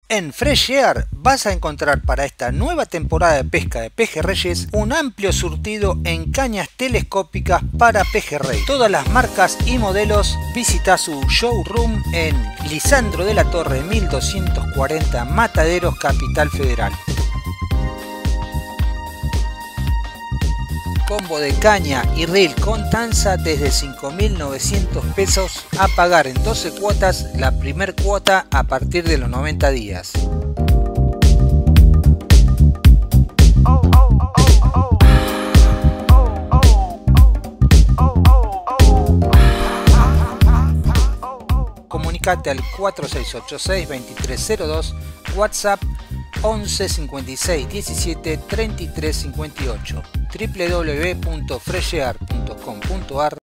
En Fresh Air vas a encontrar para esta nueva temporada de pesca de pejerreyes un amplio surtido en cañas telescópicas para pejerrey. Todas las marcas y modelos. Visita su showroom en Lisandro de la Torre 1240 Mataderos, Capital Federal. Combo de caña y reel con tanza desde 5.900 pesos a pagar en 12 cuotas, la primer cuota a partir de los 90 días. Comunicate al 4686-2302, WhatsApp 11 56 17 33 58, www.freshair.com.ar.